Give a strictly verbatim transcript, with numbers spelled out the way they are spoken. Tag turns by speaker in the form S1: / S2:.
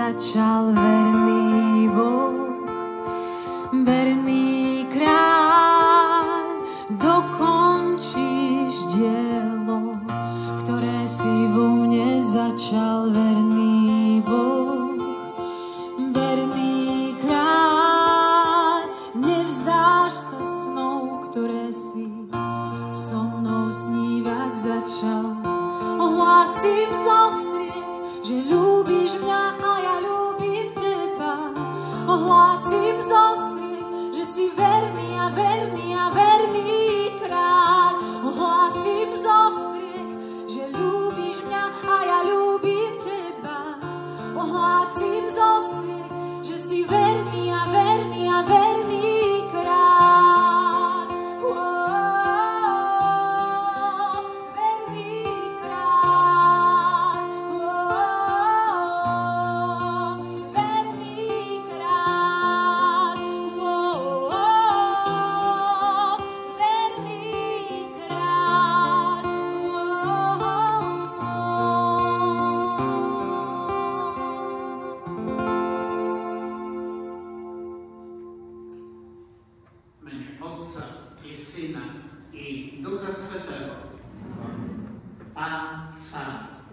S1: začal verný Boh, verný kráľ, dokončíš dielo, ktoré si vo mne začal, verný Boh, verný kráľ, nevzdáš sa snov, ktoré si so mnou snívať začal. Ohlásim zostriech, že ľúbiš mňa a ja ľúbim teba. Ohlásim zostriech, že si verný a verný a verný kráľ. Ohlásim zostriech, že ľúbiš mňa a ja ľúbim teba. Ohlásim zostriech, že si verný a verný a verný kráľ. Oh, verný kráľ. Oh, verný kráľ. Oh, verný kráľ.
S2: V mene Otca i Syna i Ducha Svätého. Pán s vami.